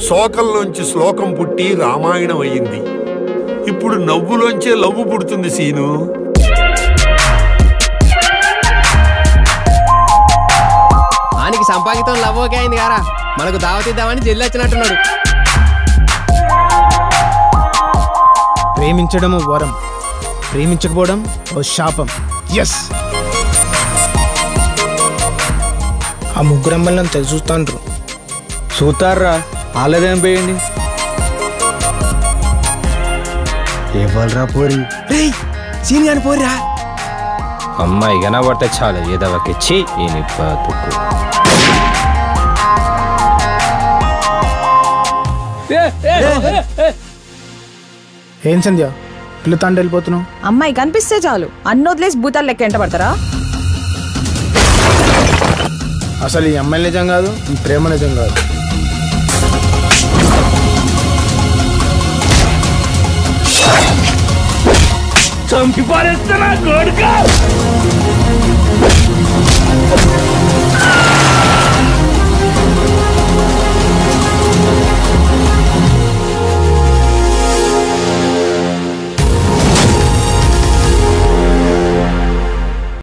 శోకంలోంచి శ్లోకం పుట్టి రామాయణం అయ్యింది. ఇప్పుడు నవ్వులోంచే లవ్వు పుడుతుంది సీను. ఆనికి సంపాదితం లవ్ ఓకే అయింది గారా, మనకు దావతిద్దామని జల్లి వచ్చినట్టున్నాడు. ప్రేమించడం వరం, ప్రేమించకపోవడం ఓ శాపం. ఎస్, ఆ ముగ్గురు అమ్మాయిలను తెగ చూస్తాండ్రు. చూస్తారా? ఆలదేం పోయింది. ఎవరురా పోరి? సీని అని పోరిరా. అమ్మాయి కనబడితే చాలు ఏదవకిచ్చి ఈ నిప్పుకు. ఏం సంధ్య పిల్లతాండి వెళ్ళిపోతున్నావు? అమ్మాయి కనిపిస్తే చాలు అన్ని వదిలేసి భూతాలు లెక్క ఎంట పడతారా? అసలు ఈ అమ్మాయి నిజం కాదు, ఈ ప్రేమ నిజం కాదు. చంపి పారేస్తున్నా కొడుకా.